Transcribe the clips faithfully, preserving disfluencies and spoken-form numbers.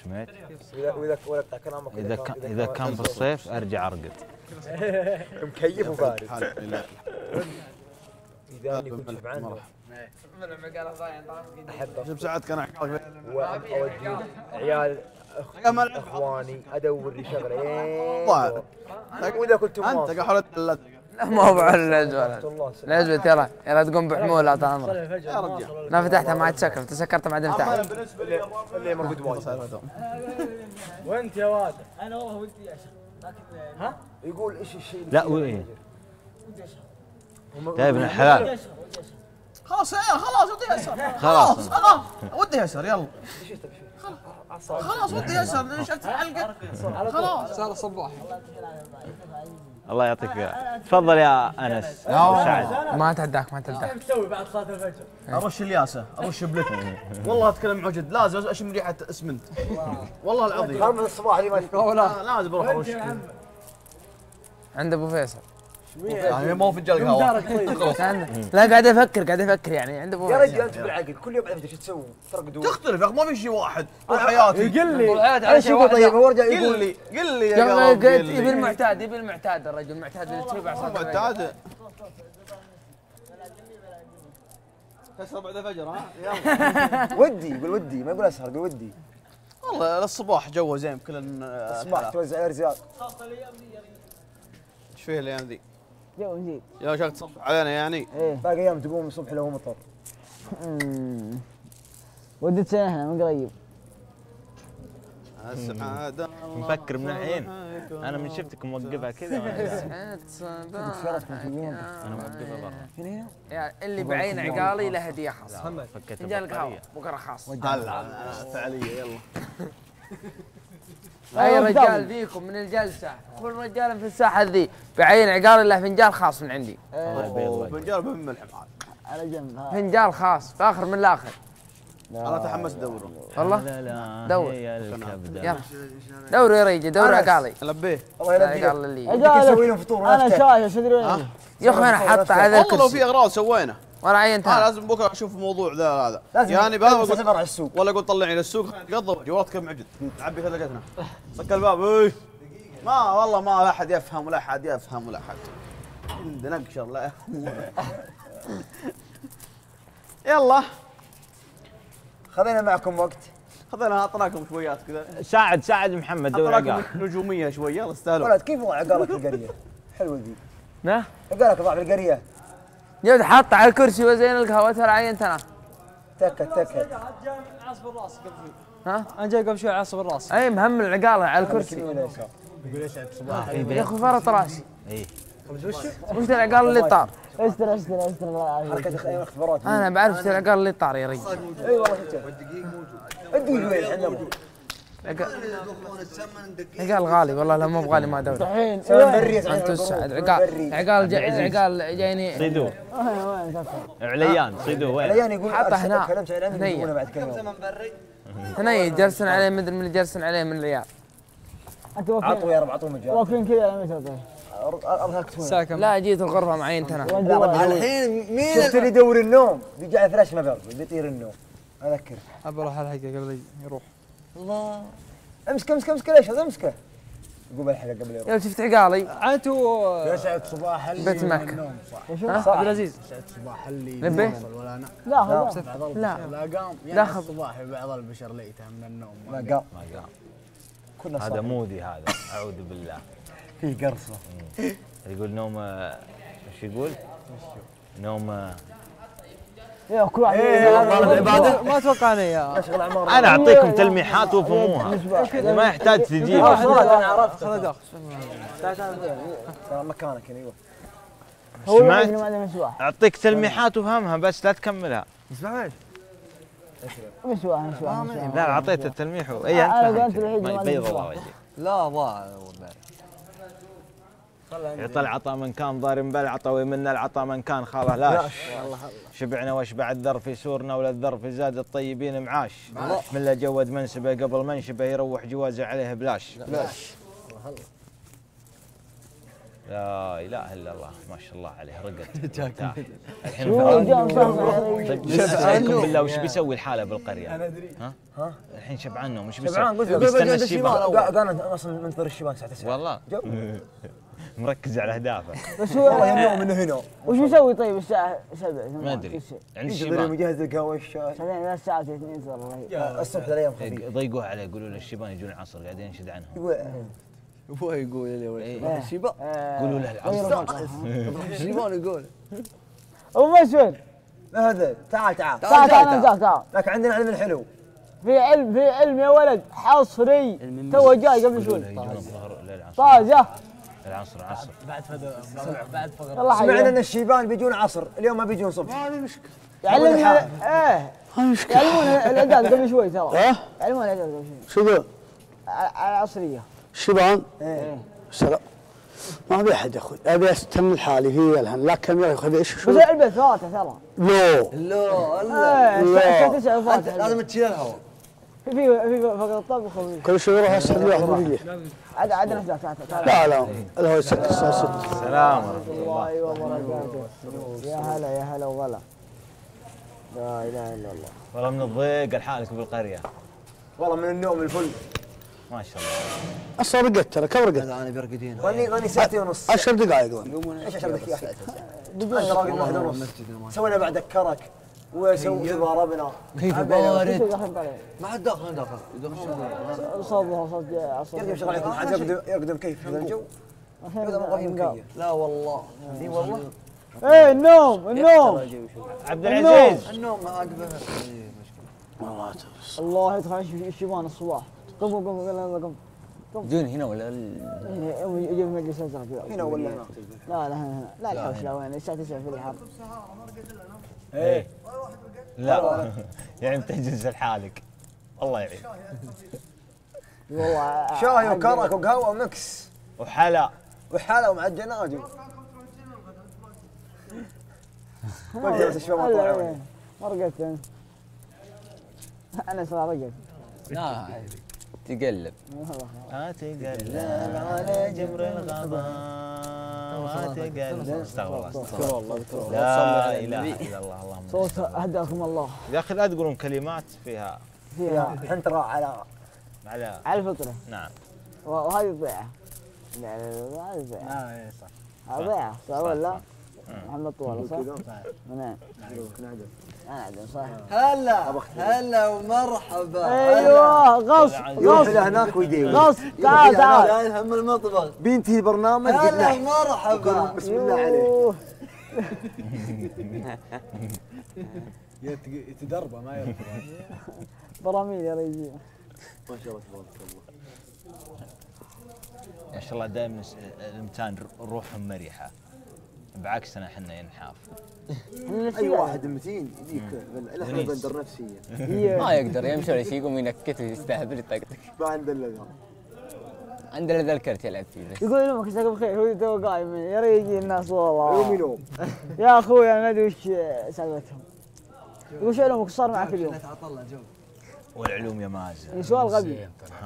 سمعت؟ واذا واذا كلامك اذا كان اذا كان بالصيف ارجع ارقد. مكيف وبارد. اذا اني كنت شبعان من المقاله ضايع احب كم ساعات كان احكي واودي عيال اخواني ادور لي شغله ضايع. واذا كنت انت قحولت لا لا ما هو على العزوة العزوة ترى يلا تقوم بحمولها طال عمرك يا رجال ما فتحتها ما عاد سكر تسكرتها ما عاد فتحها بالنسبه لي اللي موجود وايد. وانت يا واد انا والله ودي اشرب لكن ها يقول ايش الشيء لا وين؟ يا ابن الحلال خلاص يا خلاص ودي يسر خلاص خلاص ودي يسر يلا خلاص ودي يسر شفت الحلقه خلاص صار صباح الله يعطيك العافيه. تفضل يا انس سعد. ما تهداك ما تهداك ايش مسوي بعد صلاه الفجر؟ ارش الياسه ارش بلت والله اتكلم عجد لازم اشم ريحه اسمنت والله العظيم خمس الصباح اللي ما لا لازم اروح ارش عند ابو فيصل يعني مو فنجان قهوه لا قاعد افكر قاعد افكر يعني عند ابو يا فيصل رجل انت بالعقل كل يوم عرفت ايش تسوي ترقدون تختلف يا اخي ما في شيء واحد طول حياتي قل لي ايش يقول طيب هو رجع قل يقول لي قل لي يا يلا قلب قلت قل يبي لي المعتاد يبي المعتاد الرجل المعتاد اللي تشوفه على صلاة الفجر. معتاد تشرب بعد الفجر ها ودي يقول ودي ما يقول اسهر يقول ودي والله الصباح جو زين كل الصباح توزع ارزاق ايش فيه الايام ذي؟ جو جديد يا شاك تصب علينا يعني باقي ايام تقوم الصبح لو مطر وديت احنا من قريب السعادة مفكر من الحين انا من شفتك موقفها كذا سعد صباحك انا موقفها برا. يا اللي بعين عقالي له هديه خاصه فكيت فنجان قهوه البطاريه. بكره خاص هلا فعليه يلا اي رجال فيكم من الجلسه كل رجال في الساحه ذي بعين عقالي له فنجان خاص من عندي الله يبيض وجهك. فنجان بهم الحماد على جنب ها فنجان خاص فاخر من الاخر انا تحمس ادوره والله لا لا دور. هي الكبدة. يلا دوروا يا رجال دوروا عقالي لبيه الله يلبيك عقال اللي يسوي لهم فطور انا شايف شو ادري وين يا اخي انا حاطه على والله لو في الكرسي اغراض سوينا ولا انا عينتها لازم بكره اشوف الموضوع ذا هذا لازم يعني لازم بقى تسافر على السوق ولا اقول طلعني للسوق قضى وجهي ورا كم عجل نعبي ثلاجتنا سك الباب اي ما والله ما لا احد يفهم ولا احد يفهم ولا احد عندنا نقشر لا يلا خذينا معكم وقت خذينا اعطيناكم شويات كذا ساعد ساعد محمد دور عقال. اعطيناكم نجوميه شويه يلا استاهلوا ولد كيف وضع عقالك في القريه حلوه ذي نه عقالك ضاع في القريه جد حاطه على الكرسي وزين القهوه ترى عينتنا تكت تكت عصب الراس قبل شوي ها انا جاي قبل شوي عصب الراس اي مهم العقاله على الكرسي ولا يسار يا اخي فرط راسي اي وش العقال اللي طار استر استر استر الله يعافيك حركه ايام اختبارات انا بعرف وش العقال اللي طار يا رجل اي والله شفت الدقيق وين عندنا عقال غالي والله لو مو بغالي ما ادور الحين سلام بري انت تسعد عقال عقال جا- عقال جايني صيدوه وين سكر عليان صيدوه وين؟ العيان يقول حاطه هنا. كلمت عن العلم هنية. يجيبونه بعد كم يوم هنا جالسين عليه مدري من اللي جالسين عليه من العيال انت عطوا واقفين يا رب عطوا مجال واقفين كذا على متى طيب ارهقت هنا الساعه كم؟ لا جيت الغرفه معينتنا لا رب الحين مين شفت اللي يدور النوم بيجي على فلاش ما بيرضى بيطير النوم اذكر ابى اروح الحلقه قبل يروح الله امسكه امسكه امسكه ليش هذا امسكه يقوم الحلقه قبل يروح يلا شفت عقالي انتوا يسعد صباح اللي بيت مكه صح عبد العزيز يسعد صباح اللي نبي؟ يوصل ولا انا لا خذ لا لا قام لا يعني خذ. الصباح بعض البشر ليته من النوم ما قام ما قام. كنا هذا صاحي مودي هذا اعوذ بالله. فيه قرصه يقول نوم ايش يقول؟ نوم يا كل واحد العبادة؟ ما اتوقع اني يا اشغل اعمار انا اعطيكم تلميحات وافهموها ما يحتاج تجيب. انا عرفت خذ داخل ترى مكانك ايوه هو سمعت؟ اللي ما ادري مسواح اعطيك تلميحات وافهمها بس لا تكملها. اسمع ايش مسواح مسواح مسواح لا اعطيته التلميح و- اي أنا انت قلت فهمت. الوحيد ما اللي ما يبيض أدري الله صراحة. وجهك. لا ضاع والله يعطى العطاء من كان ضارب بالعطاء ومن العطاء من كان خاله لاش. شبعنا واشبع الذر في سورنا ولا الذر في زاد الطيبين معاش. من لا جود منسبه قبل منشبه يروح جوازه عليه بلاش. لا اله الا الله ما شاء الله عليه رقد مرتاح. الحين طيب اسالكم بالله وش بيسوي الحاله بالقريه؟ انا ادري ها؟ ها؟ الحين شبعانهم وش بيسوي؟ شبعان قلت له بيستنى الشيبان. قال انا اصلا منتظر الشيبان الساعه تسعة والله مركز على اهدافه. بس هو والله يمنعوا منه هنا. وش بيسوي طيب الساعة سبعة؟ ما ادري عند يجي الشيبان مجهز القهوه والشاي. سبعين إلى الساعة اثنين والله. الصبح الايام خفيف. ضيقوه عليه يقولوا له الشيبان يجون العصر قاعدين ينشد عنهم. هو يقول لي ولا الشيبان قولوا له العصر. الشيبان يقول ابو مسعود هذا تعال تعال تعال تعال تعال تعال. لكن عندنا علم الحلو. في علم في علم يا ولد حصري تو جاي قبل شوي. يجون الظهر للعصر. طازة العصر عصر. بعد فضل بعد فضل سمعنا ان الشيبان بيجون عصر اليوم ما بيجون صبح. ما في مشكله. يعلمون ايه يعلمون الاعداد قبل شوي ترى. يعلمون الاعداد قبل شوي. شو ذا؟ على العصرية. الشيبان؟ ايه سلام. ما ابي احد ياخذ، ابي استكمل حالي هي الحين، لا كم ياخذ ايش شو؟ بس البس فاتح ترى. لا لا ايه الساعة تسعة فاتح. لازم تشيل الهواء. في في فقط الطبخ وفي كل شيء يروح يسحب لي واحد برجليه. عاد عاد نفسك تعال تعال. لا لا الهواء يسكر الساعه ستة. السلام ورحمه الله. الله وبركاته. يا هلا يا هلا وغلا. لا اله الا الله. والله من الضيق لحالك بالقريه. والله من النوم الفل. ما شاء الله. اصلا رقدت ترى كم رقدت؟ انا برقدين. غني غني ساعتين ونص. عشر دقائق. ايش عشر دقائق؟ انا راقد واحد ونص. سوينا بعد الكرك وسوي ضربنا. كيف بارد؟ ما حد داخل داخل. صوب صوب عصر. يرقم شغل عليكم حد يقدم يقدم كيف هذا الجو. هذا مغرب مكيف. لا والله. اي والله. ايه النوم النوم. عبد العزيز. النوم ما عقبه. والله تبس. الله يدخل الشيبان الصباح. قم قم قم قم. دون هنا ولا هنا يجيب مجلس ازرق هنا ولا هنا؟ لا لا هنا لا الحوش لا وين الساعة تسعة في الحر. ايه لا يعني بتجلس لحالك الله يعين. والله شاي وكرك وقهوه ومكس وحلا وحلا ومع الجناجم. ما جلس الشباب طالعين. ما رقدت انت. انا صار رقد. لا تقلب. لا تقلب على جمر الغضاء ما تقلب. استغفر الله استغفر الله لا اله الا الله اللهم صوت هداكم الله. يا اخي لا تقولون كلمات فيها فيها حنترى على على على الفطرة. نعم. وهذه ضيعة. لا لا لا هذه ضيعة. اه اي صح. ضيعة صح ولا؟ مم. محمد طوال صح؟ نعم. نعم صح. هلا هلا ومرحبا. ايوه غص يروح غص لهناك ويدي غص تعال تعال. هم المطبخ بينتهي البرنامج هلا مرحبا بسم الله عليك. يتدربه ما يرفض. براميل يا رجال. ما شاء الله تبارك الله. ما شاء الله دائما الامتان روحهم مرحه بعكسنا احنا ينحاف. اي واحد متين يجيك احنا بندر نفسيا. ما يقدر يمشي ولا شيء يقوم ينكت ويستهبل يطقطق. ما عندنا ذا. عندنا ذا الكرت يلعب فيه بس. يقول يومك مساك بخير هو تو قايم يا ريت يجي الناس والله. يوم ينوم. يا اخوي ما ادري وش سالفتهم. يقول شو علومك صار معك اليوم؟ والعلوم يا مازن. سؤال غبي.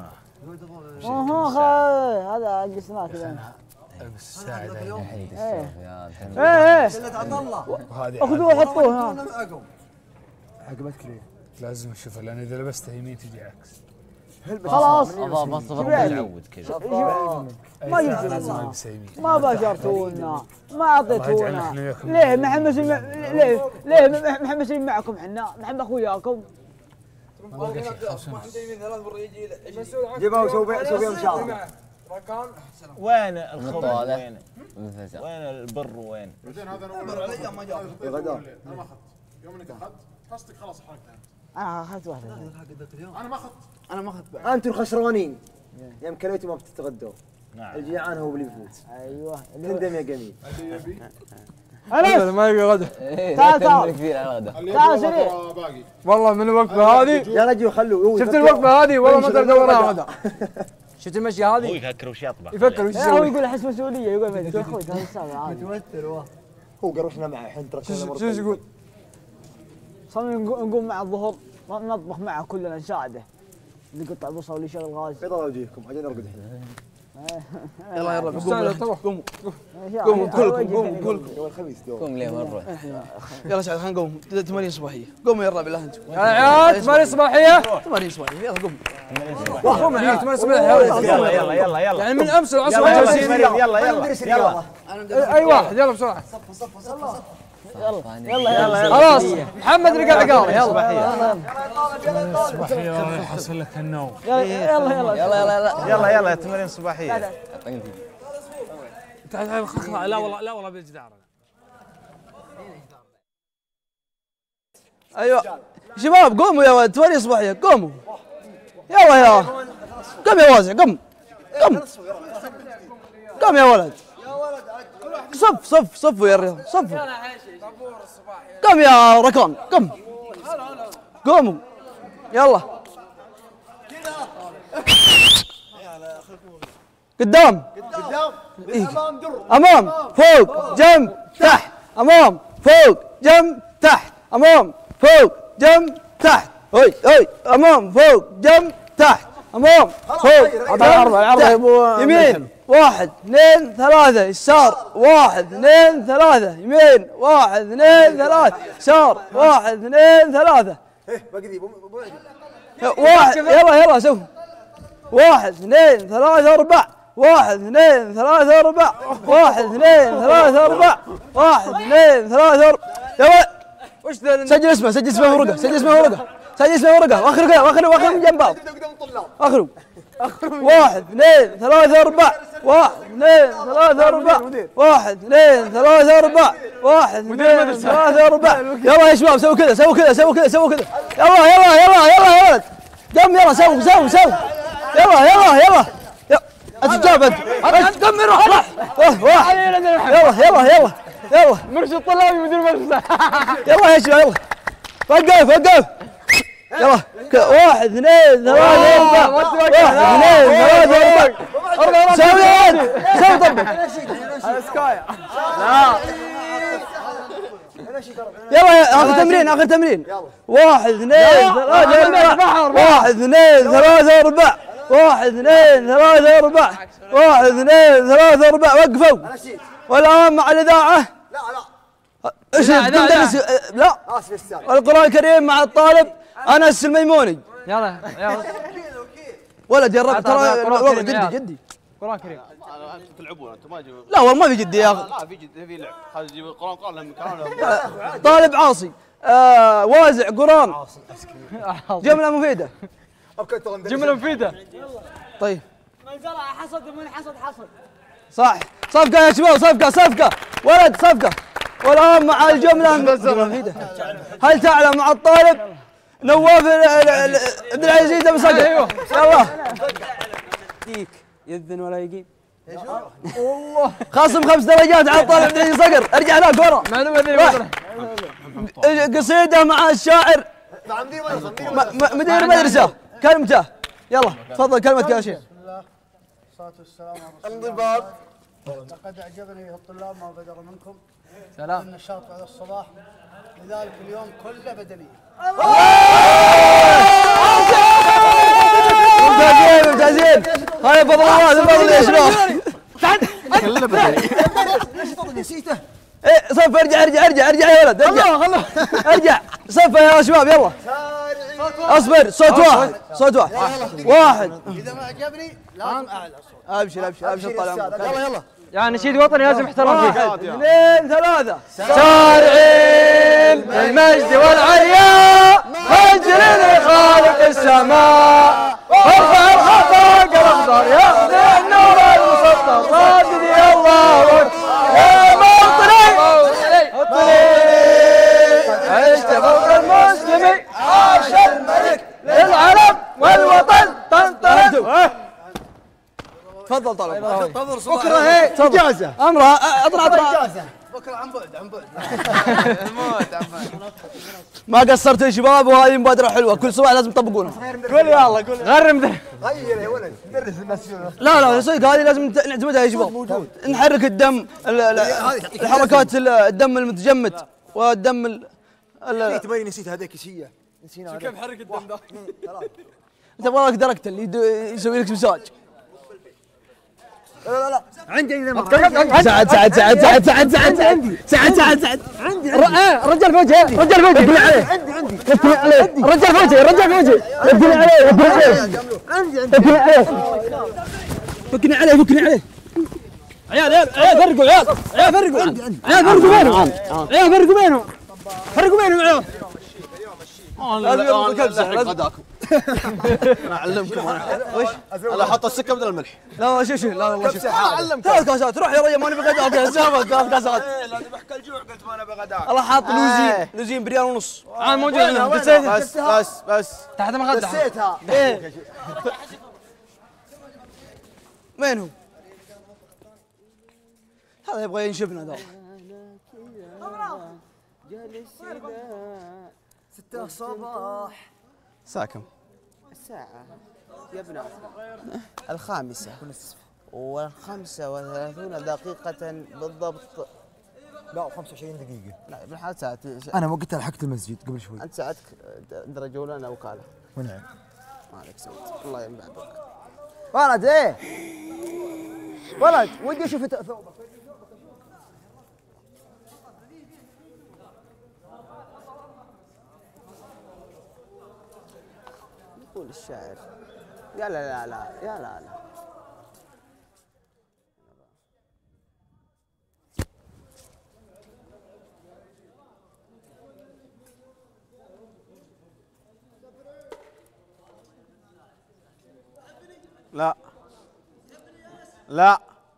اها هذا قسناه كذا. بس الساعة ايه ايه وهذه اخذوه حطوه هنا. عقبتك ليه؟ لازم اشوفها لان اذا لبستها يمين تجي عكس. خلاص ابغى مصطفى تعود كذا. ما قلت لازم البسها يمين. ما باشرتونا ما اعطيتونا ليه محمد ليه ليه محمد معكم احنا محمد اخوياكم. جيبها وسوي سوي مشاور. وين الخبز وين؟ مثل وين البر وين؟ بعدين هذا انا اول علي ما جاء غدا. انا ما اخذت يوم انك اخذت قصدك خلاص حرقتها. انا اخذت واحده. انا ما اخذت انا ما اخذت. انتم الخسرانين. يوم كليتوا ما بتتغدوا. نعم. الجيعان هو اللي يفوت. ايوه تندم يا جميل. اللي يبي انس ما يبي غدا. تعال تعال كثير على الغداء. اللي تعال يبي سريع. والله باقي. والله من الوقفة هذه يا رجل خلوه. شفت الوقفة هذه والله ما اقدر ادور غدا. شفت المشي هو هذه؟ يفكر وش يطبخ. يفكر وش لا هو يسوي. يقول احس مسؤوليه يقول فهد يا اخوي هذا السالفه عادي. متوتر هو. هو قروشنا معه الحين ترى شو شو يقول؟ صمم نقوم مع الظهر نطبخ معه كلنا نساعده. اللي يقطع بصل واللي يشغل غاز. بيض وجهكم عشان نرقد الحين. يلا يلا قوموا قوموا قوموا كلكم قوموا كلكم قوم ليه مرة يلا شعب خلينا نقوم تمارين صباحيه قوموا يلا بالله انتم يا عيال تمارين صباحيه تمارين صباحيه يلا قوموا قوم الحين تمارين صباحيه يلا يلا يلا يلا يعني من امس العصر يلا جالسين يلا يلا يلا اي واحد يلا بسرعه يلا يلا خلاص محمد رجع عقاره يلا صباحيه يحصل لك النوم يلا يلا يلا يلا يلا يلا تمارين صباحيه تعال تعال لا والله لا والله بالجدار ايوه شباب قوموا يا ولد تمارين صباحيه قوموا يلا يا قم يا وازع قم قم قم يا ولد صف صف صفوا يا رجال صفوا قم يا ركان قم قوموا يلا قدام قدام امام در امام فوق جنب تحت امام فوق جنب تحت امام فوق جنب تحت هوي هوي امام فوق جنب تحت امام فوق العرض العرض يا ابو يمين واحد اثنين ثلاثة يسار واحد اثنين ثلاثة يمين واحد اثنين ثلاثة يسار واحد اثنين ثلاثة ايه باقي ذي واحد يلا يلا سوي واحد اثنين ثلاثة أربع واحد اثنين ثلاثة أربع واحد اثنين ثلاثة أربع واحد اثنين ثلاثة أربع يا ولد وش ذا سجل اسمه سجل اسمه ورقة سجل اسمه ورقة سجل اسمه ورقة واخر كذا واخر واخر من جنب بعض قدام الطلاب اخروا واحد اثنين ثلاثة أربع واحد اثنين ثلاثة أربع واحد اثنين ثلاثة أربع واحد اثنين ثلاثة أربع يلا يا شباب سووا كذا سووا كذا سووا كذا سووا كذا يلا يلا يلا يلا يا ولد قم يلا سووا سووا سووا يلا يلا يلا انت جاب انت انت قم روح روح واحد يلا يلا يلا يلا مرشد طلابي مدير مدرسه يلا يا شباب يلا وقف وقف يلا واحد اثنين ثلاثة أربعة واحد اثنين ثلاثة أربعة سوي يا ولد سوي طبق يلا آخر تمرين آخر تمرين واحد اثنين ثلاثة أربعة واحد اثنين ثلاثة أربعة واحد اثنين ثلاثة أربعة واحد اثنين ثلاثة أربعة وقفوا والآن مع الإذاعة لا لا ايش تدرس لا اسف استاذ القرآن الكريم مع الطالب أنس الميموني يلا يلا ولد يا رب ترى الوضع جدي جدي قرآن كريم انتم تلعبون انتم ما تجيبون لا والله ما في جدي يا اخي لا في جد في لعب هذا يجيب القران قران لهم كلام طالب عاصي آه وازع قرآن جملة مفيدة جملة مفيدة طيب من زرع حصد ومن حصد حصد صح صفقة يا شباب صفقة صفقة ولد صفقة والآن مع الجملة المفيدة هل تعلم مع الطالب نواف عبد العزيز بن صقر ايوه يلا ديك يذن ولا يقيم والله خصم خمس درجات على الطالب عبد العزيز صقر ارجع لا كورة معلومة ذي قصيدة مع الشاعر مدير المدرسة كلمته يلا تفضل كلمتك يا شيخ والصلاة والسلام على رسول الله. لقد أعجبني الطلاب ما بدروا منكم. سلام. النشاط على الصباح لذلك اليوم كله بدني. ممتازين ممتازين هاي فضل الله الفضل يا شباب كله بدني نسيته ايه صف ارجع ارجع ارجع ارجع يا ولد ارجع ارجع صف يا شباب يلا اصبر صوت واحد صوت واحد واحد إذا ما عجبني لازم أعلى صوت. ابشر ابشر ابشر طال عمرك يلا يلا يعني نشيد وطني لازم احترام فيه. واحد اثنين ثلاثة سارعين بالمجد والعلياء هجر خالق السماء ارفع الخفاق الاخضر ياخذ النور المسطر ردد يا الله اكبر يا موطني وطني عشت فوق المسلمين عاش الملك للعرب والوطن طنطنت. تفضل طال تفضل صباح بكره هي اجازه امره اطلع اطلع بكرة عن بعد عن بعد. ما قصرتوا يا شباب وهذه مبادرة حلوة كل صباح لازم تطبقونها قول يا الله قول غرم غير يا ولد درس الناس لا لا صدق هذه لازم نعتمدها يا شباب نحرك الدم ال- ال- الحركات ال- الدم المتجمد والدم ال- ال- تبين نسيت هذيك شيء نسينا كيف حرك الدم ذا؟ تبغى لك دركت اللي يد- يسوي لك مساج لا لا لا عندي سعد سعد سعد سعد سعد سعد عندي سعد سعد سعد عندي الرجال في وجهي الرجال في وجهي عليه عندي عندي عليه الرجال في وجهي الرجال في وجهي فكني عليه فكني عليه عندي عندي فكني عليه فكني عليه فكني عليه عيال عيال عيال فرقوا عيال عيال فرقوا عيال فرقوا بينهم عيال فرقوا بينهم فرقوا بينهم عيال لازم لازم غداكم انا اعلمكم انا وش انا احط السكه بدل الملح لا شوف شوف لا والله شوف اعلمك ثلاث كاسات روح يا ريال ماني بغداك يا زلمه ثلاث كاسات لاني بحكي الجوع قلت ما انا بغداك الله حاط لوزين لوزين بريال ونص انا موجود هنا بس بس بس تحت ما غدا نسيتها ايه وين هو؟ هذا يبغى ينشفنا ذا ستة الصباح ساكم الساعة يا ابن الخامسة والخمسة وثلاثون دقيقة بالضبط. لا خمسة وعشرين دقيقة. لا بالحال ساعة. أنا وقتها لحقت المسجد قبل شوي. أنت ساعتك درجة ولا وكالة؟ ونعم. ما عليك سويت الله ينبع بك. ولد إيه؟ ولد ودي أشوف ثوبك. يقول الشاعر يا لا لا لا يا لا لا لا لا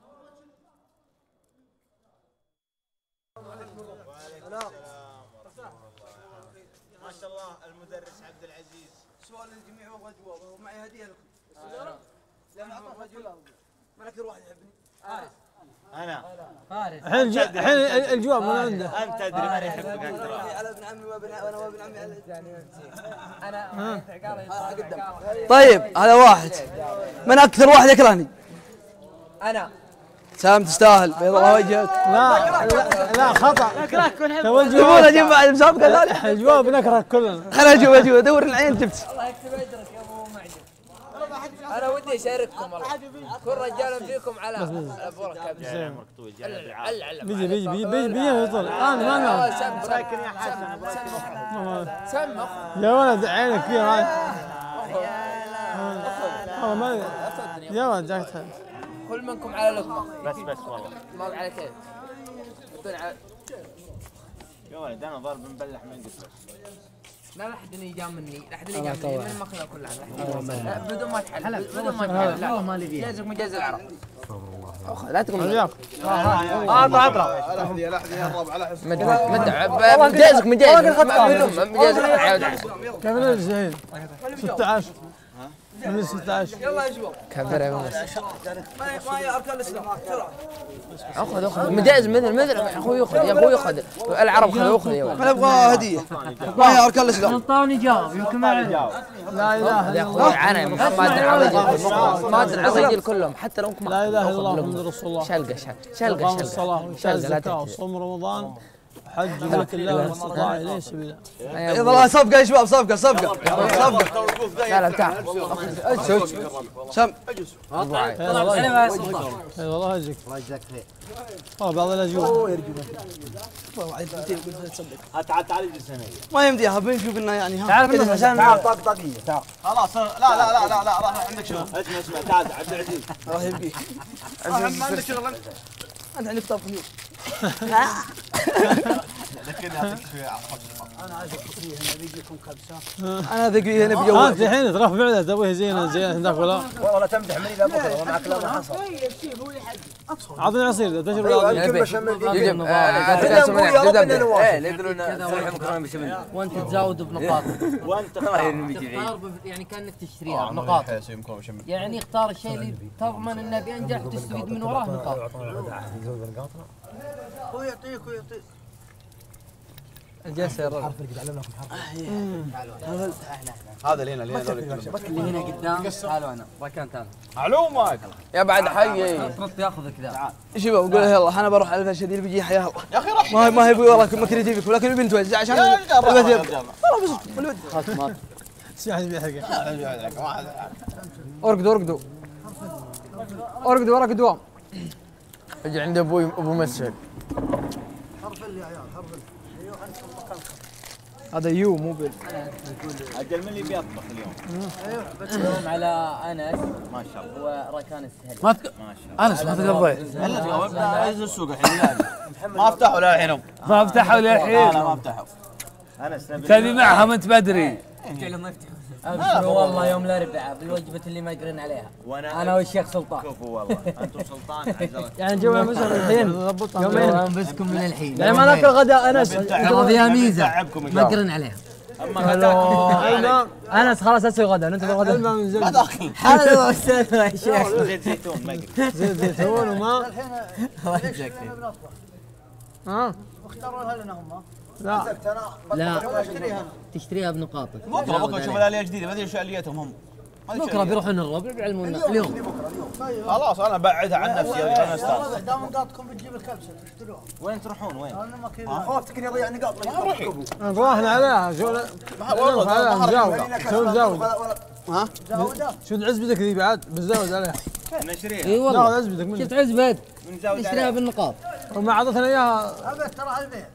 ما شاء الله المدرس عبد العزيز. سؤال للجميع وابغى جواب ومعي هديه لكم. لان اعطاك رجل من اكثر واحد يحبني؟ فارس. انا فارس. الحين الحين الجواب من عنده. انت تدري من يحبك اكثر. على ابن عمي وابن انا وابن عمي على انا طيب هذا واحد. من اكثر واحد يكرهني؟ انا. سام تستاهل بيض الله وجهك. لا لا لا خطا. نكرهك ونحب. تبون اجيب بعد المسابقه ذولي؟ الجواب نكرهك كلنا. خليني اشوف اشوف ادور العين جبت. الله يكتب اجرك يا ابو معجب. انا ودي اشارككم والله. كل رجال فيكم على الابورك. بيجي بيجي بيجي بيجي يطل. انا ما انا. ساكن يا حسن. سمخ. يا ولد عينك فيها هاي. والله ما يا ولد جاكتها. كل منكم على لقمه. بس بس والله. ما على كيف. بدون على يا ولد انا ضارب مبلح من قصر. لا لا حد يجي مني، لا حد يجي مني من الماكله كلها. لا بدون ما تحل بدون ما تحل. لا والله ما لي فيها. جازك مجاز العرب. لا تقوم. وياك. اطلع اطلع. لحظه لحظه يا الربع على حسب. مجازك مجاز. مجازك عاود عليه. كم الحين؟ ستة عشر. من ستة عشر. يلا يا شباب. كبر يا بس. ما هي اركان الاسلام بسرعه. اخذ اخذ مجاز مثل مثل يا اخوي ياخذ يا اخوي ياخذ العرب خذ اخذ يا ولد. انا ابغى هديه. ما هي اركان الاسلام؟ سلطان يجاوب يمكن ما يعرف. لا اله يا اخوي انا محمد العربي ما ادري العربي كلهم حتى لو انكم لا اله الا الله محمد رسول الله. شلقه شلقه شلقه قام الصلاه وشال الزكاه وصوم رمضان حج بيت الله من استطاع اليه سبيلا. يلا صفقه يا شباب صفقه صفقه صفقه. لا لا تعال سم انا والله يجزيك الله يجزاك خير. والله بعض الاجواء تعال تعال اجلس هنا. ما يمديها بنشوف انه يعني ها تعال عشان تعال طقطقية تعال. خلاص لا لا لا لا لا راح عندك شغل. اسمع اسمع تعال عبد العزيز. الله يبقيك. ما عندك شغل انت. انت عندك طب خيوط. لكن اعطيك شويه انا عايز فيه هنا بيجيكم كبسه. انا ذقي هنا انت بجوال. الحين تروح فعلا تبغى زين زين هناك ولا؟ والله تمدح مني لا بكره ومعك لا ما حصل. اعطني عصير تشرب ولا يمكن بشمل دي. يجب ايه يقولون وانت تزود بنقاط. وانت يعني كانك تشتريها بنقاط. يمكن بشمل. يعني اختار الشيء اللي تضمن انه بينجح وتستفيد من وراه نقاط. هو يعطيك هو يعطيك. الجلسه يا رجل. هذا اللي هنا اللي هنا اللي هنا قدام تعالوا انا مكان ثاني. معلومك يا بعد حي ترد ياخذك ذا. شباب قول يلا انا بروح على الفشل اللي بيجي حياه الله. يا اخي روح. ما ما هي وراك ما كريتي فيك ولكن البنت وين عشان البنت يبقى. والله بس الولد خاتمات. سيحد بيحرقه. ارقدوا ارقدوا. ارقدوا وراك دوام. اجي عند ابوي ابو مسعد. حرف اللي يا عيال حرف اللي. ايوه انت مكان هذا يو مو بال. اجل من اللي بيطبخ اليوم؟ ايوه اليوم على انس ما شاء الله وركان السهل. ما تق... ما شاء الله انس ما تقضيت. هلا تقابل عايز السوق الحين ما فتحوا للحين هم. ما فتحوا للحين. لا لا ما فتحوا. انس تبي معهم انت بدري. فعلا ما يفتحون. ابشروا والله يوم الاربعاء بالوجبه اللي ما يقرن عليها. وانا انا والشيخ سلطان. كفو والله انتم سلطان عزلت. يعني جو مسر الحين يومين انبسكم من الحين. يعني ما ناكل غداء انس. ترى فيها ميزه ما قرن عليها. اما غداك انس خلاص اسوي غداء انت الغداء ما داخل. حلو استاذ يا شيخ. زيت زيتون ما زيت زيتون وما الحين بنطبخ. ها واختاروا لها لنا هم. لا لا تشتريها بنقاطك. بكره بكره شوف الاليه جديده ما ادري شو اليتهم هم. بكره بيروحون الربع بيعلمونا اليوم. خلاص انا بعدها عن نفسي هذه انا استانس. دام نقاطكم بتجيب الكبسه تشتروها. وين تروحون وين؟ انا ما كذا. خوفتك اني اضيع نقاط. راحنا عليها شو والله شو نزود ها؟ شو عزبتك ذي بعد بنزود عليها نشريها. اي ناخذ والله عزبتك منك شفت عزبه بنزود نشتريها عليها. بالنقاط. وما عطتنا اياها ابد ترى على البيع.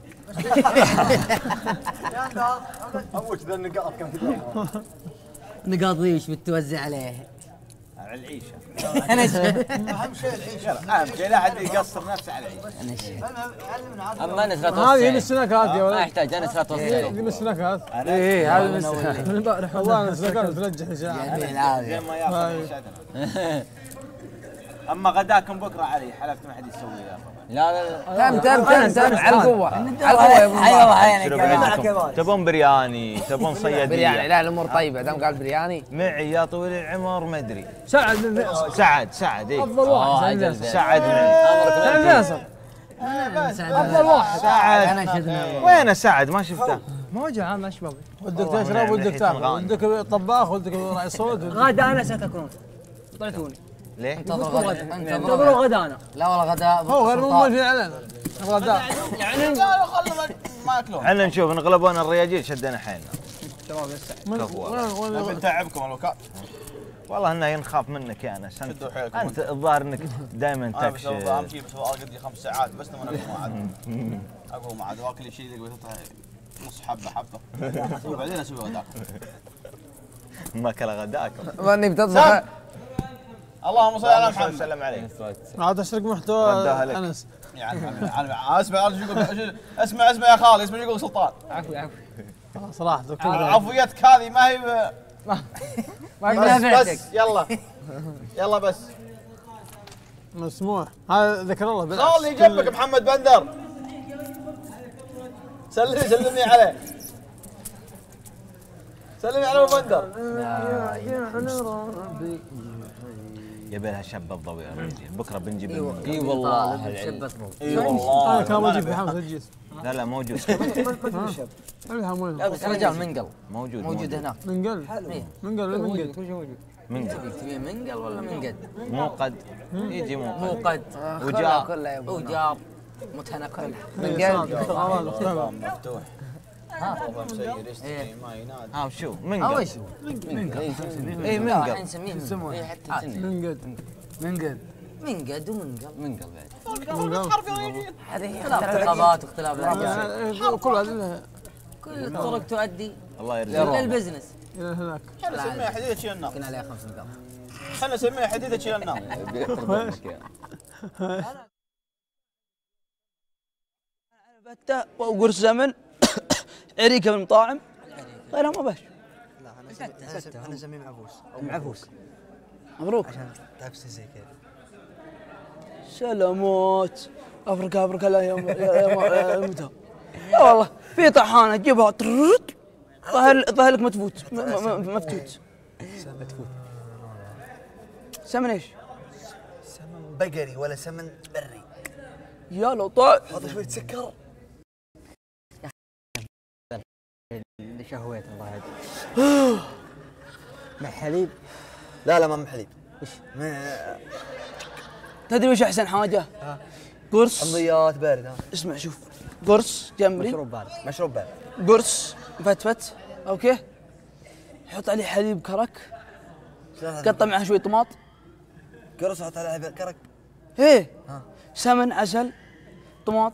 يا نقاط ابوك ذا النقاط كم تقدر. نقاط ذي وش بتوزع عليه؟ على العيشه. انا اهم شيء العيش. اهم شيء لا حد يقصر نفسه على العيشه. علمنا عاد. اما انس لا هذه توصي من السنكات يا ما ولد يحتاج انس لا توصي هذه من السنكات اي هذا من السنة. من امبارح والله انا السنكات تنجح الاشاعه زين ما ياخذ مشهدنا. اما غداكم بكره علي حلفت ما حد يسوي له. لا لا تم تم تم تم على القوة على القوة يا ابو ايوه شنو عينك بعدكم؟ تبون برياني تبون صياديه برياني. لا الامور طيبة دام قال برياني. معي يا طويل العمر ما ادري. سعد بن فيصل سعد سعد اي افضل واحد سعد بن فيصل سعد معي. سعد بن فيصل افضل واحد سعد انا شدنا وين سعد ما شفته؟ موجه عام اشباب ودك تشرب ودك تاكل ودك طباخ ودك راعي صوت غدا انا ستكون طلعتوني ليه؟ انتظروا غدانا لا والله غداء هو غير مو موجودين علينا الغداء يعني قالوا خلوا ما ياكلون. احنا نشوف انقلبونا الرياجيل شدنا حيلنا. نبي نتعبكم الوكاء. والله انه نخاف منك يا انس انت شدوا حيلكم. انت الظاهر انك دائما انا بس تكشف. اهم شيء بس ارقد لي خمس ساعات بس لما اقوم عاد. اقوم عاد واكل شيء اللي قلت نص حبه حبه وبعدين اسوي غداء. ما كل غداكم. ماني بتطبخ. اللهم صل على محمد. سلم عليك. عاد اشرق محتوى رداها لك. انس يعني انا اسمع اسمع اسمع يا خالي اسمع يقول سلطان. عفو عفو صراحه عفويتك هذه ما هي بس بس يلا يلا بس مسموح هذا ذكر الله بالعكس خالي جنبك محمد بندر سلمي سلمي عليه سلمي على ابو بندر يبي لها شبه الضوء يا رجل بكره بنجيب اي المنقل. والله شبه اي والله هذا كان موجود بحمد الجيس لا لا موجود لا بس رجال منقل موجود موجود هناك منقل منقل منقل منقل تبي منقل ولا منقد؟ مو قد يجي مو مو قد قد وجار كلها يا ابو. وجار متنقل مفتوح والله مسير يشتكي ما ينادي ها وشو او منقل ايش منقل اي الحين منقل نسميه منقل حتى منقد منقد منقد ومنقل منقل بعد هذه اختلاف لغات واختلاف لهجات كل هذه كل الطرق تؤدي الله الى يرزقك البزنس الى هناك خلنا نسميها حديده شيل النار كنا عليها خمس نقاط خلنا نسميها حديده شيل النار بتة وقرص زمن عريكة من مطاعم غيرها ما باش. لا انا اسميه معفوس او معفوس مبروك عشان تاكسي زي كذا. سلامات افريكا افريكا لا يوم يا متى لا والله في طحانه تجيبها ترد ظهر ظهر لك متفوت م- م- مفتوت مدفوت. سمن ايش؟ سمن بقري ولا سمن بري. يا لطيف حط شويه سكر. اللي شهويت الله يهديك مع حليب لا لا ما من حليب. وش؟ ما- تدري وش احسن حاجه؟ قرص حمضيات بارده. اسمع شوف قرص جمري مشروب بارد مشروب بارد. قرص مفتفت اوكي حط عليه حليب كرك قطع معه شويه طماط قرص حط عليها كرك. ايه سمن عسل طماط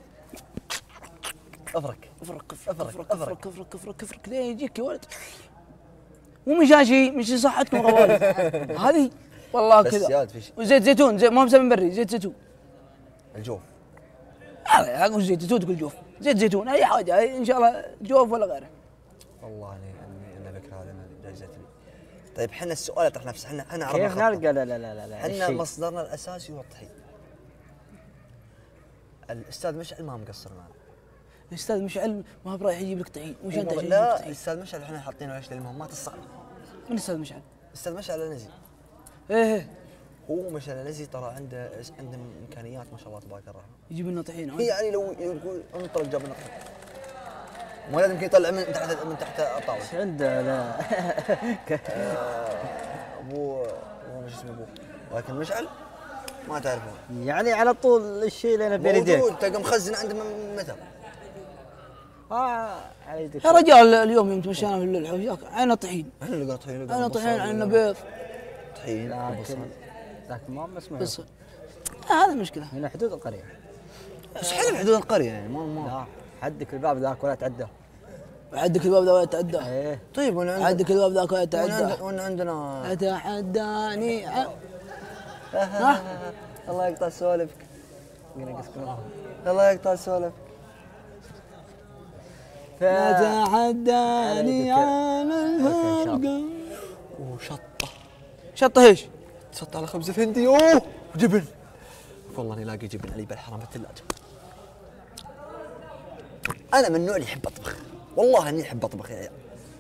افرك افرك افرك افرك افرك افرك افرك افرك ليه يجيك يا ولد ومشاشي مش صحتكم غوالي هذه والله كذا وزيت زيتون زي ما هو سمن بري زيت زيتون الجوف هذا اقول زيت زيتون تقول جوف زيت زيتون اي حاجه ان شاء الله جوف ولا غيره والله اني انا فكره هذه جاي جاتني. طيب احنا السؤال يطرح نفسه احنا احنا عرفنا كيف نلقى لا لا لا لا احنا مصدرنا الاساسي هو الطحين. الاستاذ مشعل ما مقصر معنا. الاستاذ مشعل ما هو برايح يجيب لك طحين وش انت جايب لا طحين؟ الاستاذ مشعل احنا حاطينه ايش للمهمات الصعبه. من الاستاذ مشعل؟ الاستاذ مشعل النزي. ايه هو مشعل النزي ترى عنده عنده امكانيات ما شاء الله تبارك الرحمن. يجيب لنا طحين هي يعني لو يقول انطلق جاب لنا طحين. ما لازم يطلع من تحت من تحت الطاوله. ايش عنده لا ابوه ابوه مش اسمه ابوه ولكن مشعل ما تعرفه يعني على طول الشيء اللي انا بين يديك موجود تلقى مخزن عنده من متى؟ اه على يدك يا رجال اليوم يوم تمشينا في الحوش عينا طحين احنا لقى طحين عينا طحين عينا بيض طحين لكن ذاك ما مسموح بس هذا مشكله من حدود القريه بس حلو حدود القريه يعني ما ما لا حدك الباب ذاك ولا تعدى عندك الباب ذا ولا تعدى ايه طيب وانا عندك عندك الباب ذاك ولا تعدى وانا عندنا اتحداني الله يقطع سوالفك الله يقطع سوالفك اتحداني على الفرقه وشطه شطه ايش؟ شطه على خبز الهندي اوه وجبن والله اني لاقي جبن علي بالحرام في الثلاجه. انا من النوع اللي يحب اطبخ والله اني احب اطبخ يا عيال.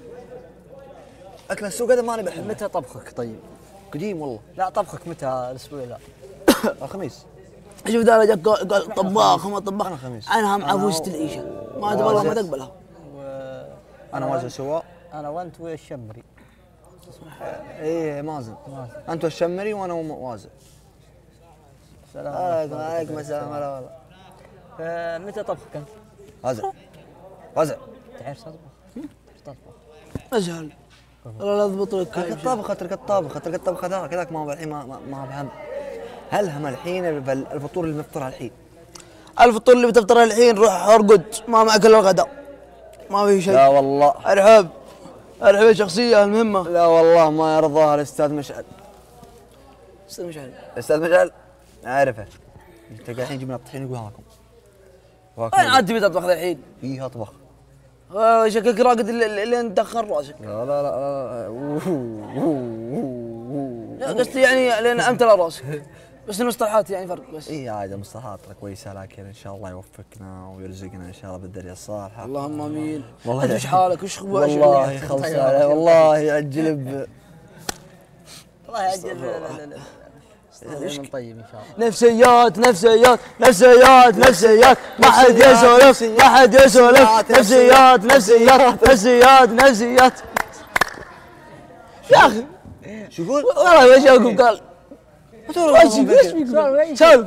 اكل السوق هذا ماني بحبه. متى طبخك طيب؟ قديم والله. لا طبخك متى الاسبوع ذا؟ الخميس. شوف ذا رجال قال طباخ وما طباخ انا خميس عنها معفوسة العيشه ما تبغى ما تقبلها. انا وازن سواء انا وانت والشمري. ايه مازن انت والشمري وانا وازن. سلام عليكم السلام لا والله. فمتى طبخك انت؟ وازن وازن تعرف تطبخ؟ تطبخ اسهل والله لا اضبط لك اترك الطبخ اترك الطبخ اترك الطبخ هذاك هذاك ما هو الحين ما ما بهم. هل هم الحين الفطور اللي نفطرها الحين؟ الفطور اللي بتفطره الحين روح ارقد ما معك الا الغداء ما في شيء. لا والله ارحب ارحب الشخصيه المهمه. لا والله ما يرضاها الاستاذ مشعل. استاذ مشعل الاستاذ مشعل اعرفه تلقى الحين جبنا الطحين يقول هاكم. وين عاد تبي تطبخ الحين؟ ايه اطبخ. شكلك راقد لين تدخل راسك. لا لا لا لا قصدي يعني لين امتلأ راسك بس المصطلحات يعني فرق بس. اي عادي المصطلحات كويسه لكن ان شاء الله يوفقنا ويرزقنا ان شاء الله بالدرجه الصالحه. اللهم امين. والله انت ايش حالك؟ وش اخبارك؟ والله خلص والله يعجل ب الله يعجل من طيب ان شاء الله. نفسيات نفسيات نفسيات نفسيات ما حد يسولف ما حد يسولف نفسيات نفسيات نفسيات نفسيات يا اخي شو يقول؟ والله ايش اقول قال ايش يقول سولف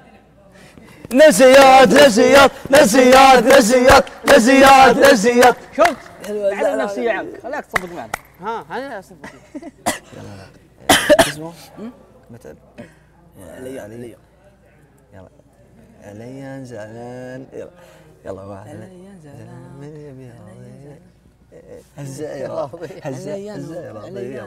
نفسيات نفسيات نفسيات نفسيات نفسيات نفسيات شفت؟ على النفسيه عنك خليك تصدق معنا. ها انا اصدق. اسمه؟ متعب. علي علي يلا عليان زعلان يلا يلا واحد عليان زعلان من يبي هزاء راضي هزاء هزاء راضي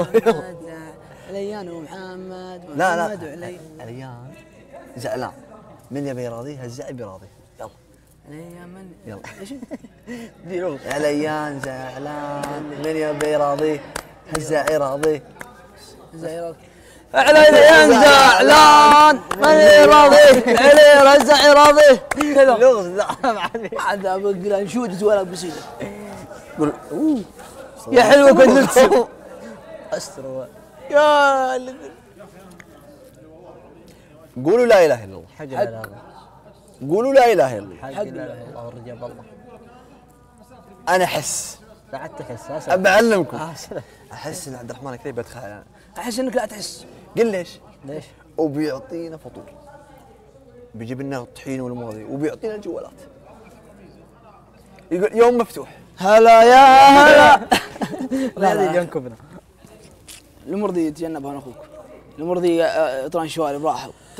عليان ومحمد لا لا عليان زعلان من يبي راضي هزاء يبي راضي يلا عليان من يلا ايش عليان زعلان من يبي راضي هزاء راضي هزاء راضي علي زعلان ماني راضي علي رزع راضي كذا لغز لا عاد بقول نشود ولا بسيطه قول يا حلوه كنت استر يا قولوا لا اله الا الله حق لا اله قولوا لا اله الا الله حق لا اله الا الله والرجال بالله. انا احس بعد تحس ابى اعلمكم احس ان عبد الرحمن كذا بيدخل علينا. احس انك لا تحس. قل ليش؟ ليش؟ وبيعطينا فطور بيجيب لنا الطحين والماضي وبيعطينا الجوالات يقول يوم مفتوح. هلا يا هلا لا هذه ينكبنا. المرضي يتجنب انا اخوك المرضي طران شوارب راحوا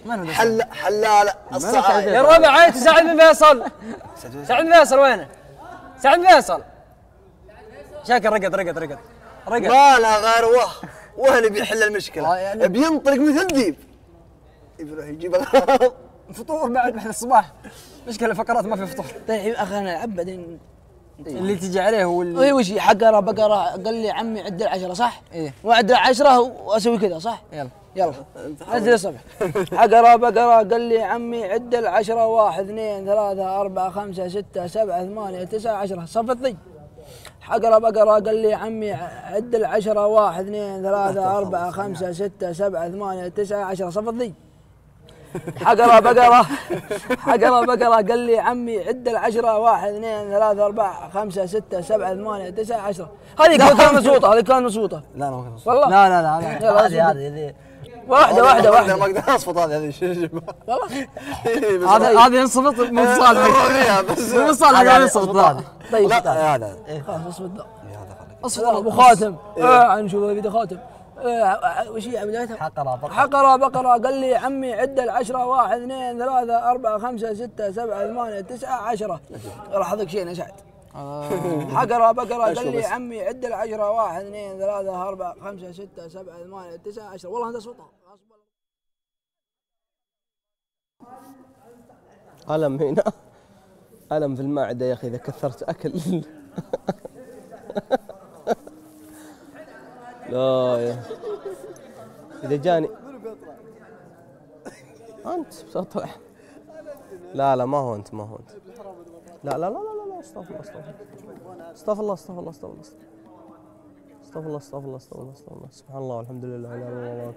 حل حلال الصعايد. يا الربع عيت سعد بن فيصل. سعد بن فيصل وينه؟ سعد بن فيصل. شاكر رقد رقد رقد رقد. ما له غير وه وه اللي بيحل المشكله. يعني بينطلق مثل ديب. يروح يجيب اغراض. فطور بعد بعد الصباح. مشكله فقرات ما في فطور. طيب اخي نلعب بعدين. اللي تجي عليه هو اللي اي وش حقره بقره قال لي عمي عد العشره صح؟ ايه وعد العشره واسوي كذا صح؟ يلا يلا نزل الصبح. حقره بقره قال لي عمي عد العشره واحد اثنين ثلاثه اربعه خمسه سته سبعه ثمانيه تسعه عشره صف الضي. حقره بقره قال لي عمي عد العشره واحد اثنين ثلاثه اربعه خمسه سته سبعه ثمانيه تسعه عشره صف الضي. حقره بقره حقره بقره قال لي عمي عد العشره واحد اثنين ثلاثه اربعه خمسه سته سبعه ثمانيه تسعه عشره. هذه كانت مصوته هذه كانت مصوته. لا لا ما كانت والله لا لا لا هذه هذه واحده واحده واحده ما اقدر اصفط هذه هذه شباب. هذا هذه انصفط من صالح بس من صالح هذا انصفط هذا. طيب لا هذا خلاص اصفط اصفط ابو خاتم. اه نشوف فيديو خاتم. وش هي بدايتها؟ حقره بقره حقره بقره قال لي عمي عد العشره واحد اثنين ثلاثه اربعه خمسه سته سبعه ثمانيه تسعه عشره. راح احطك شيء يا سعد. حقره بقره قال لي عمي عد العشره واحد اثنين ثلاثه اربعه خمسه سته سبعه ثمانيه تسعه عشره. والله هذا صوتها. ألم هنا ألم في المعدة يا أخي إذا كثرت أكل. لا يا إذا جاني أنت بتطلع. لا لا ما هو أنت ما هو أنت. لا لا لا لا لا استغفر الله استغفر الله استغفر الله استغفر الله استغفر الله استغفر الله استغفر الله استغفر الله سبحان الله والحمد لله لا اله الا الله.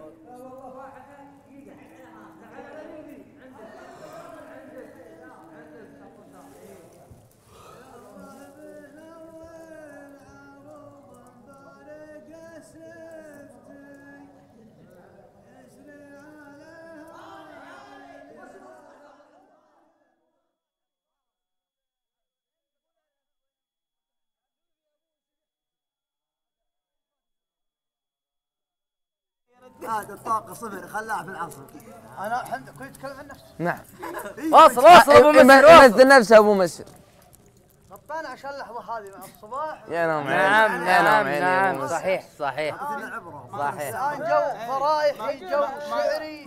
هذا الطاقة صفر خلاها في العصر. أنا الحمد كنت أتكلم عن نفسي. نعم. واصل واصل أبو مسر يمثل نفسه أبو مسر. غطانا عشان اللحظة هذه مع الصباح. يا نعم نعم نعم نعم صحيح صحيح صحيح. الآن جو فرايحي جو شعري.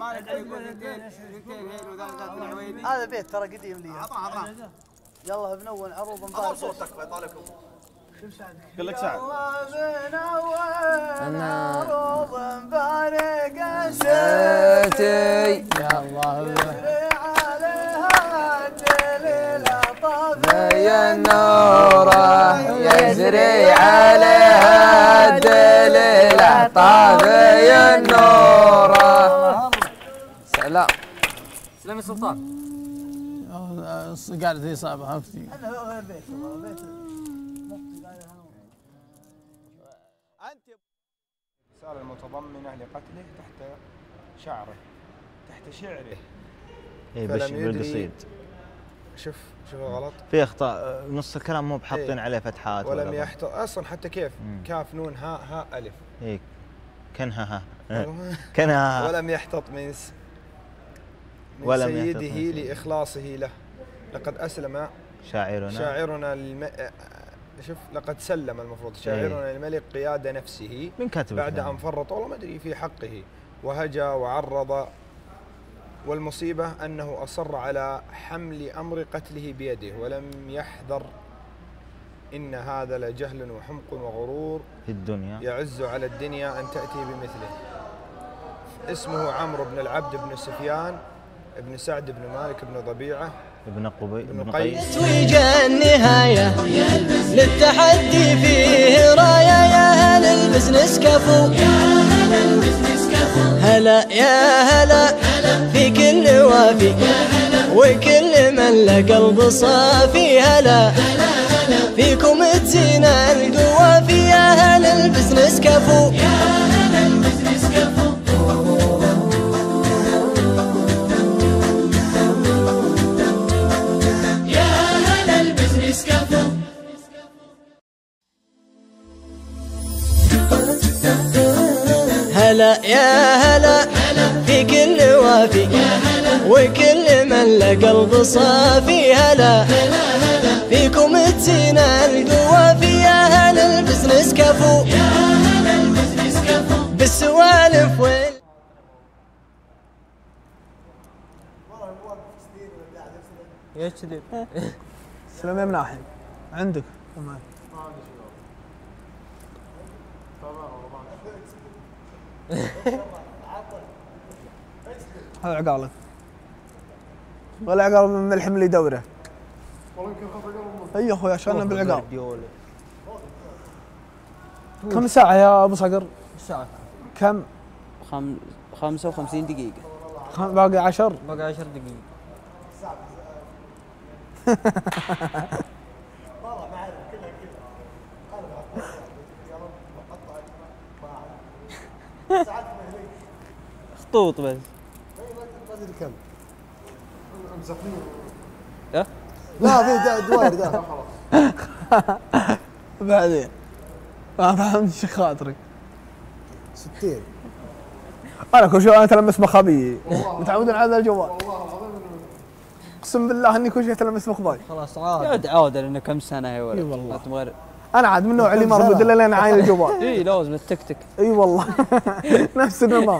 هذا بيت ترى قديم لي. يلا بنون عروض مبارك. صوتك يطالعكم. قل لك سعد. عروض مبارك سيتي يا الله عليها الدليل يا نوره يجري عليها الدليل طافي النوره. سلام سلام السلطان. قاعدة هي صعبة عرفتي. انا غير بيت بيت الرسالة المتضمنة لقتله تحت شعره تحت شعره. اي بس بالقصيد. شوف شوف غلط. في اخطاء نص الكلام مو بحاطين إيه؟ عليه فتحات ولم يحط اصلا حتى كيف مم. كاف نون هاء هاء الف. اي كنها ها كنها ولم يحتط من من ولم سيده لإخلاصه له. لقد أسلم شاعرنا شاعرنا الم... شوف لقد سلم المفروض شاعرنا الملك قيادة نفسه من كاتب بعد أن فرط والله ما أدري في حقه وهجى وعرض. والمصيبة أنه أصر على حمل أمر قتله بيده ولم يحذر. إن هذا لجهل وحمق وغرور في الدنيا يعز على الدنيا أن تأتي بمثله. اسمه عمرو بن العبد بن سفيان ابن سعد بن مالك بن ضبيعة ابن قبي بن قيس. وجاء النهاية للتحدي فيه راية يا هل البزنس كفو هلا يا هلا في كل وافي وكل من له قلب صافي هلا فيكم تزينا القوافي يا هل البزنس كفو هلا يا هلا في كل وافي وافي وكل من له قلب صافي هلا فيكم تزينا القوافي يا هل البزنس كفو بالسوالف وين ايش كذي؟ سلام يا مناحي عندك هذا عقالك ولا عقال من ملح اللي يدوره. اي اخوي شغلنا بالعقال. كم ساعة يا ابو صقر؟ ساعة كم؟ خم... خمسة وخمسين دقيقة. خم... باقي عشر؟ باقي عشر دقيقة. خطوط بس. ما ادري كم. اه؟ لا في دوائر ده خلاص. بعدين ما فهمت شو خاطري. ستين. انا كل شيء انا اتلمس مخابي متعودين على هذا الجوال. اقسم بالله اني كل شيء اتلمس مخباي. خلاص عاد عوده لانه كم سنه يا ولد. اي والله تبغى انا عاد من النوع اللي مربوط الا لين عاين الجوال. اي لازم التكتك. اي والله نفس النظام.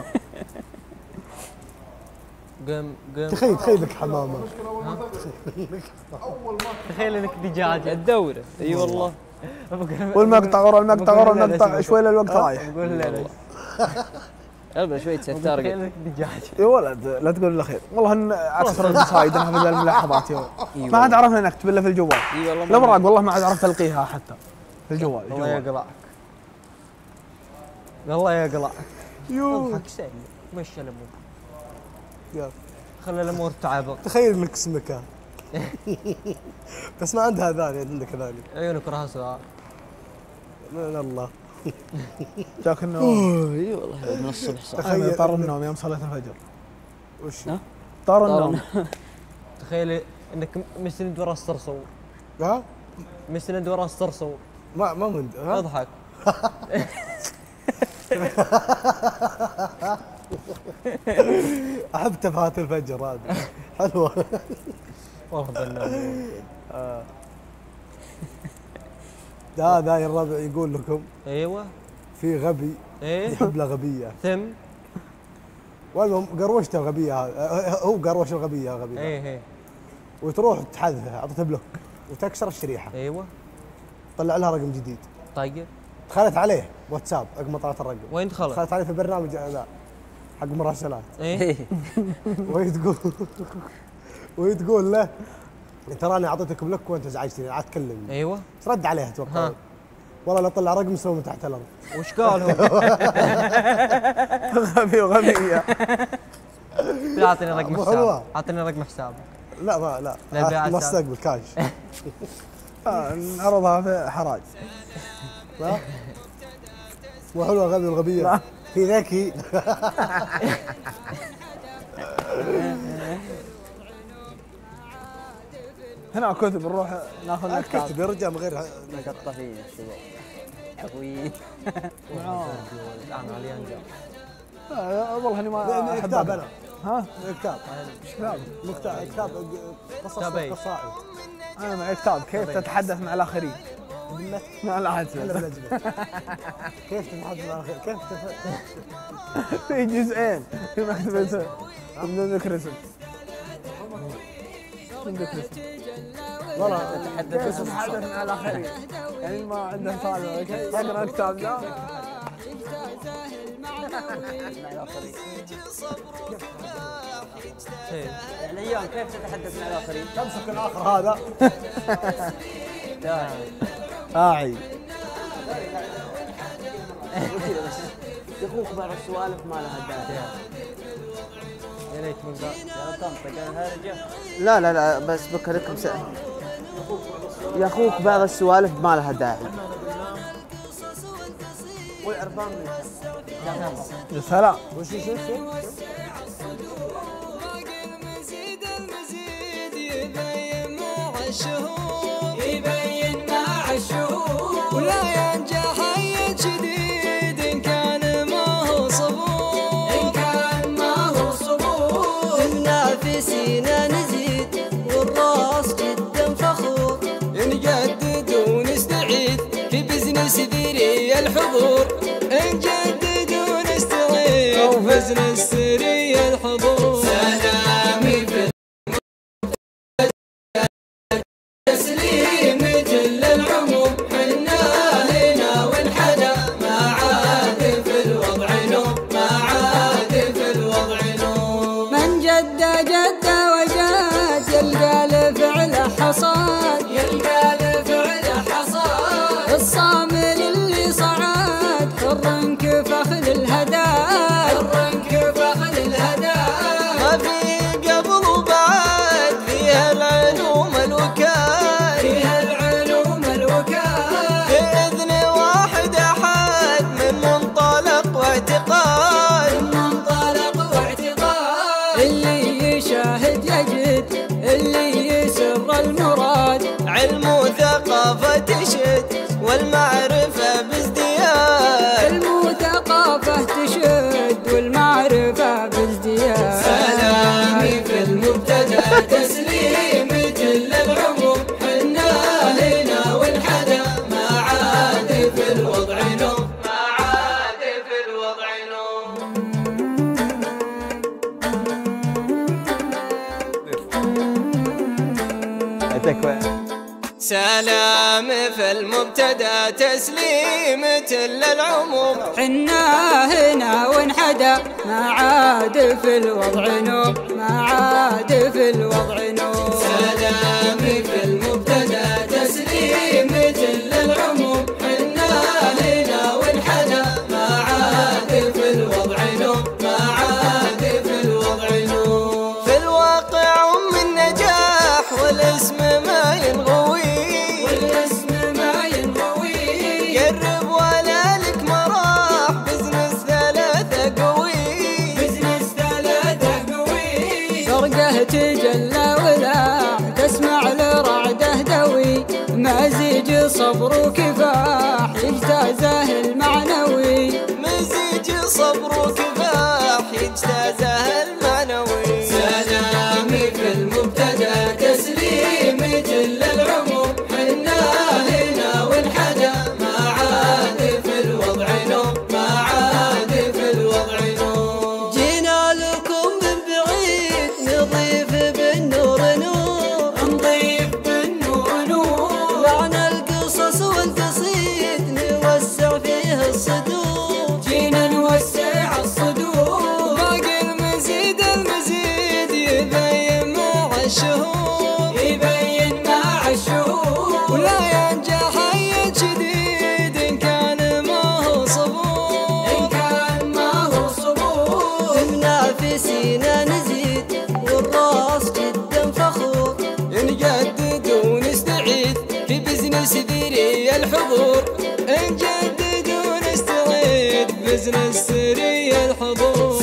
قم قم تخيل تخيلك حمامه. تخيل انك دجاجه الدوره. اي والله. والمقطع ورا المقطع ورا المقطع شوي للوقت رايح. قول لا يلا شوي تستار. تخيل انك دجاجه. يا ولد لا تقول الا خير والله ان اكثر القصايد انها من الملاحظات يا ولد. ما عاد عرفنا نكتب الا في الجوال. اي والله الأوراق والله ما عاد عرفت القيها حتى في الجوال. الله يقلعك الله يقلعك. يو اضحك سهل مشي الامور. يلا خلي الامور تعبر. تخيل انك اسمك بس ما عندها ذاني عندك ذاني. عيونك راها سواء. من الله. جاك النوم. اي والله من الصبح صح. تخيل طار النوم يوم صلاه الفجر. وش؟ طار النوم. تخيل انك مسند ورا الصرصور. ها؟ مسند ورا الصرصور. ما ما مند اضحك. احب تفاهات الفجر هذه حلوه. والله النوم. ده ذا الربع يقول لكم ايوه في غبي ايه يحب له غبيه ثم والله قروشته الغبيه هذا هو قروش الغبيه غبيه ايه ايه وتروح تحذفها اعطيته بلوك وتكسر الشريحه. ايوه طلع لها رقم جديد. طيب دخلت عليه واتساب عقب ما طلعت الرقم. وين دخلت؟ دخلت عليه في برنامج ذا حق مراسلات. ايه وهي تقول وهي تقول له تراني اعطيتك بلوك وانت ازعجتني عاد تكلمني. ايوه رد عليها اتوقع. والله لا طلع رقم سوى من تحت الارض. وش قال هو؟ غبي وغبيه. لا اعطيني رقم حساب. اعطيني رقم حساب. لا ما لا نصك بالكاش. نعرضها في حراج. لا مو حلوه غبي والغبيه. في ذكي. هنا كتب نروح ناخذ كتب يا رجال من غير نقطه فيه الشباب. عويد. انا علي والله اني ما احب كتاب انا. ها؟ كتاب. كتاب. كتاب كتاب قصص قصائد. انا معي كتاب كيف تتحدث مع الاخرين. لا لا عاد كيف تتحدث مع الاخرين؟ كيف في جزئين في مكتبة ابن ذكر اسم. والله تتحدث تتحدث مع الاخرين يعني ما عنده صالح يقرا الكتاب ذا. يعني ايام كيف تتحدث مع الاخرين؟ تمسك الاخر هذا. هاعي يا اخوك بعض السوالف ما لها داعي. يا ليت من قال يا تنطق هرجه. لا لا لا بس بكركم س... يا اخوك بعض السوالف ما لها داعي. والعرفان يا سلام. وش وش وش يبين مع الشهور يبين مع الشهور ولا ينجح اي جديد ان كان ما هو صبور ان كان ما هو صبور الحضور نجدد ونستعيد بزنس سري الحضور سلامي في تسليم كل العموم حنا هنا وانحدى ما عاد في الوضع نوم ما عاد في الوضع نوم من جد جد وجاد يلقى لفعله حصاد يلقى لفعله حصاد الصامل اللي صعد حر كفخ للهداد حر كفخ للهداد ما في قبل وبعد فيها العلوم الوكال فيها العلوم الوكال بإذن واحد أحد من منطلق واعتقاد من منطلق واعتقاد اللي يشاهد يجد اللي يسر المراد علم وثقافة تشد والمعرفة بازدياد علم وثقافة تشد والمعرفة بازدياد سلامي في المبتدأ تسليم كل العموم حنا هنا وانحدى ما عاد في الوضع نوم ما عاد في الوضع نوم سلام في المبتدأ تسليم كل العموم حنا هنا وانحدى ما عاد في الوضع نوم ما عاد في الوضع نوم سلام في المبتدأ تسليم كل العموم حنا هنا وانحدى ما عاد في الوضع نوم ما عاد في الوضع نوم في الواقع أم النجاح والاسم ما ينغوي والاسم ما ينغوي قرب ولا لك مراح بزنس ثلاثة قوي بزنس ثلاثة قوي فرقه تجلى ولا تسمع لرعده دوي مزيج صبر وكفاح يجتازه المعنوي مزيج صبر وكفاح يجتازه المعنوي سلامي في المبتدأ تسليم كل العموم حنا هنا وانحدى ما عاد في الوضع نوم ما عاد في الوضع نوم جينا لكم من بعيد نضيف بالنور نور نضيف بالنور نور معنى القصص والقصيد نوسع فيه الصدور جينا نوسع الصدور باقي المزيد المزيد يبين مع الشهور يبين مع الشهور ولا ينجح أي جديد إن كان ما هو صبور إن كان ما هو صبور بمنافسينا نزيد والراس جدا فخور نجدد ونستعيد في بزنس ذري الحضور نجدد ونستعيد بزنس ثري الحضور